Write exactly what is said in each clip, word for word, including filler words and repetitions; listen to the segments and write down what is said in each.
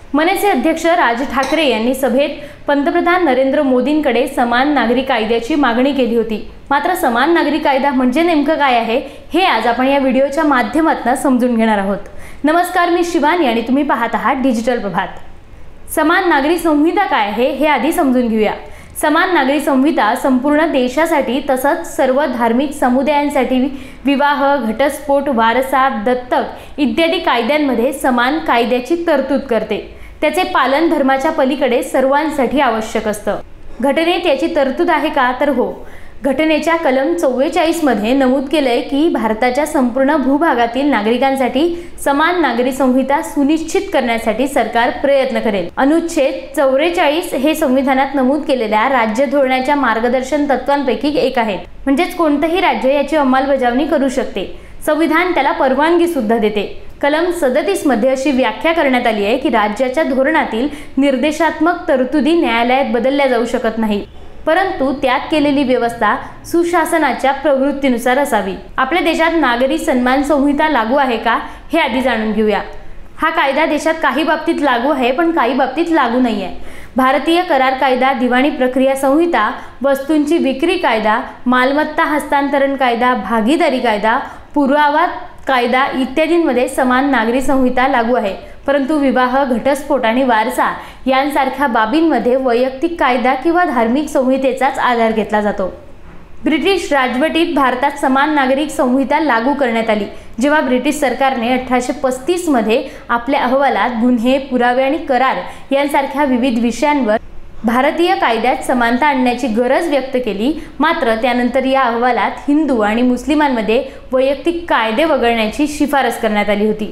मनसे अध्यक्ष राज ठाकरे यांनी सभेत पंतप्रधान नरेंद्र मोदींकडे समान नागरी कायद्याची मागणी केली होती। मात्र समान नागरी कायदा म्हणजे नेमकं काय आहे हे आज आपण या व्हिडिओच्या माध्यमातून समजून घेणार आहोत। नमस्कार, मी शिवानी आणि तुम्ही पाहत आहात डिजिटल प्रभात। समान नागरी संहिता काय आहे हे आधी समजून घेऊया। समान नागरी संहिता संपूर्ण देशासाठी तसंच सर्व धार्मिक समुदायांसाठी विवाह, घटस्फोट, वारसा, दत्तक इत्यादी कायद्यांमध्ये समान कायद्याची तरतूद करते। त्याचे पालन धर्माच्या पलीकडे सर्वांसाठी आवश्यक असतं। घटनेत याची तरतूद आहे का? तर हो। घटनेच्या कलम चव्वेचाळीस मध्ये नमूद केलंय की भारताच्या संपूर्ण भूभागातील नागरिकांसाठी समान नागरी संहिता सुनिश्चित करण्यासाठी सरकार प्रयत्न करेल। अनुच्छेद चौवेचाळीस हे संविधानात नमूद केलेल्या राज्य धोरणाच्या मार्गदर्शन तत्वांपैकी एक आहे। म्हणजेच कोणतेही राज्य याची अंमलबजावणी करू शकते। संविधान त्याला परवानगी सुद्धा देते। कलम सदतीस मध्ये अशी व्याख्या करण्यात आली आहे की राज्याच्या धोरणातील निर्देशात्मक तरतुदी न्यायालयात बदलल्या जाऊ शकत नाही, परंतु त्यात केलेली व्यवस्था सुशासनाच्या प्रवृत्तीनुसार असावी। आपल्या देशात नागरी सन्मान संहिता लागू आहे का हे आधी जाणून घेऊया। हा कायदा देशात काही बाबतीत लागू आहे पण काही बाबतीत लागू नाही आहे। भारतीय करार कायदा, दिवाणी प्रक्रिया संहिता, वस्तूंची विक्री कायदा, मालमत्ता हस्तांतरण कायदा, भागीदारी कायदा, पुरावा कायदा इत्यादींमध्ये समान नागरी संहिता लागू आहे, परंतु विवाह, घटस्फोट आणि वारसा यांसारख्या बाबींमध्ये वैयक्तिक कायदा किंवा धार्मिक संहितेचाच आधार घेतला जातो। ब्रिटिश राजवटीत भारतात समान नागरिक संहिता लागू करण्यात आली जेव्हा ब्रिटिश सरकारने अठराशे पस्तीस मध्ये आपल्या अहवालात गुन्हे, पुरावे आणि करार यांसारख्या विविध विषयांवर भारतीय कायद्यात समानता आणण्याची गरज व्यक्त केली। मात्र त्यानंतर या अहवालात हिंदू आणि मुस्लिमांमध्ये वैयक्तिक कायदे वगळण्याची शिफारस करण्यात आली होती।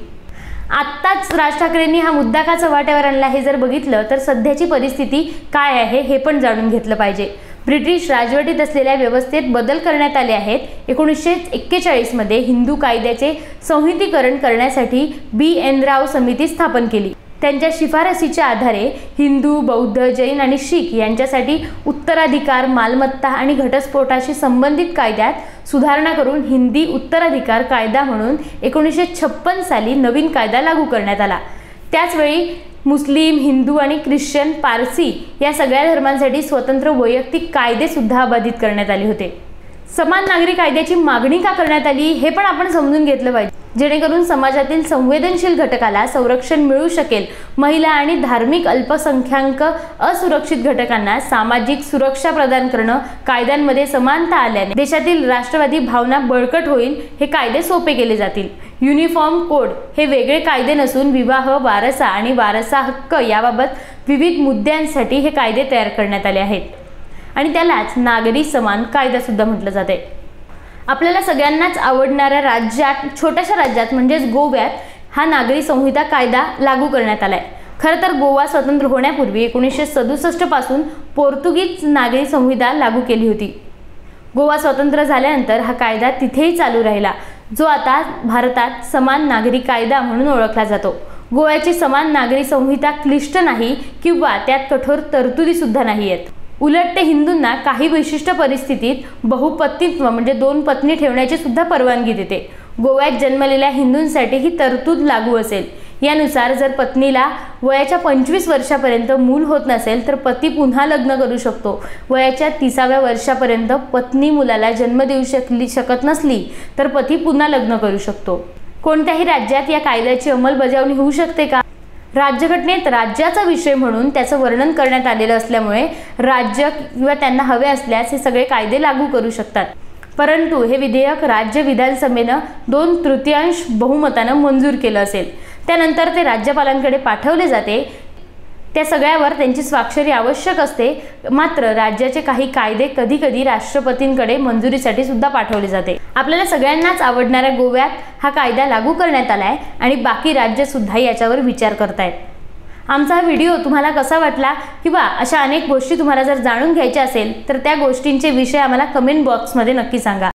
आत्ताच राज ठाकरेंनी हा मुद्दा का चव्हाट्यावर आणला हे जर बघितलं तर सध्याची परिस्थिती काय आहे हे पण जाणून घेतलं पाहिजे। ब्रिटिश राजवटीत असलेल्या व्यवस्थेत बदल करण्यात आले आहेत। एकोणीसशे एक्केचाळीस मध्ये हिंदू कायद्याचे संहितीकरण करण्यासाठी बी एन राव समिती स्थापन केली। त्यांच्या शिफारसीच्या आधारे हिंदू, बौद्ध, जैन आणि शीख यांच्यासाठी उत्तराधिकार, मालमत्ता आणि घटस्फोटाशी संबंधित कायद्यात सुधारणा करून हिंदी उत्तराधिकार कायदा म्हणून एकोणीसशे छप्पन साली नवीन कायदा लागू करण्यात आला। त्याचवेळी मुस्लिम, हिंदू आणि ख्रिश्चन, पारसी या सगळ्या धर्मांसाठी स्वतंत्र वैयक्तिक कायदे सुद्धा अबाधित करण्यात आले होते। समान नागरी कायद्याची मागणी का करण्यात आली हे पण आपण समजून घेतलं पाहिजे, जेणेकरून समाजातील संवेदनशील घटकाला संरक्षण मिळू शकेल। महिला आणि धार्मिक अल्पसंख्याक असुरक्षित घटकांना सामाजिक सुरक्षा प्रदान करणं, कायद्यांमध्ये समानता आल्याने देशातील राष्ट्रवादी भावना बळकट होईल। हे कायदे सोपे केले जातील। युनिफॉर्म कोड हे वेगळे कायदे नसून विवाह, वारसा आणि वारसा हक्क याबाबत विविध मुद्द्यांसाठी हे कायदे तयार करण्यात आले आहेत आणि त्यालाच नागरी समान कायदा सुद्धा म्हटलं जाते। आपल्याला सगळ्यांनाच आवडणाऱ्या राज्यात, छोट्याशा राज्यात म्हणजेच गोव्यात हा नागरी संहिता कायदा लागू करण्यात आलाय। खरं तर गोवा स्वतंत्र होण्यापूर्वी एकोणीसशे सदुसष्ट पासून पोर्तुगीज नागरी संहिता लागू केली होती। गोवा स्वतंत्र झाल्यानंतर हा कायदा तिथेही चालू राहिला, जो आता भारतात समान नागरी कायदा म्हणून ओळखला जातो। गोव्याची समान नागरी संहिता क्लिष्ट नाही किंवा त्यात कठोर तरतुदी सुद्धा नाही आहेत। उलट ते हिंदूंना काही विशिष्ट परिस्थितीत बहुपत्नीत्व म्हणजे दोन पत्नी ठेवण्याची सुद्धा परवानगी देते। गोव्यात जन्मलेल्या हिंदूंसाठी ही तरतूद लागू असेल। यानुसार जर पत्नीला वयाच्या पंचवीस वर्षापर्यंत मूल होत नसेल तर पती पुन्हा लग्न करू शकतो। वयाच्या तिसाव्या वर्षापर्यंत पत्नी मुलाला जन्म देऊ शकली शकत नसली तर पती पुन्हा लग्न करू शकतो। कोणत्याही राज्यात या कायद्याची अंमलबजावणी होऊ शकते का? राज्यघटनेत राज्याचा विषय म्हणून त्याचं वर्णन करण्यात आलेलं असल्यामुळे राज्य किंवा त्यांना हवे असल्यास हे सगळे कायदे लागू करू शकतात, परंतु हे विधेयक राज्य विधानसभेनं दोन तृतीयांश बहुमतानं मंजूर केलं असेल। त्यानंतर ते राज्यपालांकडे पाठवले जाते। त्या सगळ्यावर त्यांची स्वाक्षरी आवश्यक असते। मात्र राज्याचे काही कायदे कधी कधी राष्ट्रपतींकडे मंजुरीसाठी सुद्धा पाठवले जाते। आपल्याला सगळ्यांनाच आवडणाऱ्या गोव्यात हा कायदा लागू करण्यात आलाय आणि बाकी राज्य सुद्धा याच्यावर विचार करतायत। आमचा हा व्हिडिओ तुम्हाला कसा वाटला किंवा अशा अनेक गोष्टी तुम्हाला जर जाणून घ्यायच्या असेल तर त्या गोष्टींचे विषय आम्हाला कमेंट बॉक्समध्ये नक्की सांगा।